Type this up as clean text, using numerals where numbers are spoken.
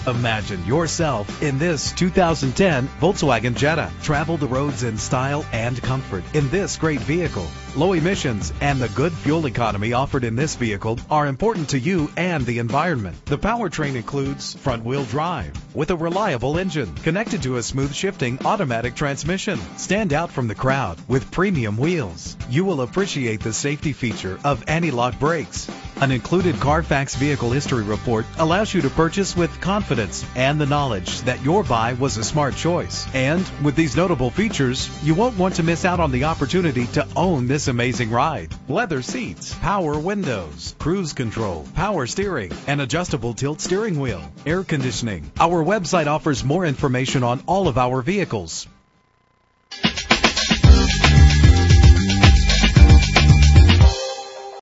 Imagine yourself in this 2010 Volkswagen Jetta. Travel the roads in style and comfort in this great vehicle. Low emissions and the good fuel economy offered in this vehicle are important to you and the environment. The powertrain includes front-wheel drive with a reliable engine connected to a smooth shifting automatic transmission. Stand out from the crowd with premium wheels. You will appreciate the safety feature of anti-lock brakes. An included Carfax Vehicle History Report allows you to purchase with confidence and the knowledge that your buy was a smart choice. And with these notable features, you won't want to miss out on the opportunity to own this amazing ride. Leather seats, power windows, cruise control, power steering, and adjustable tilt steering wheel, air conditioning. Our website offers more information on all of our vehicles.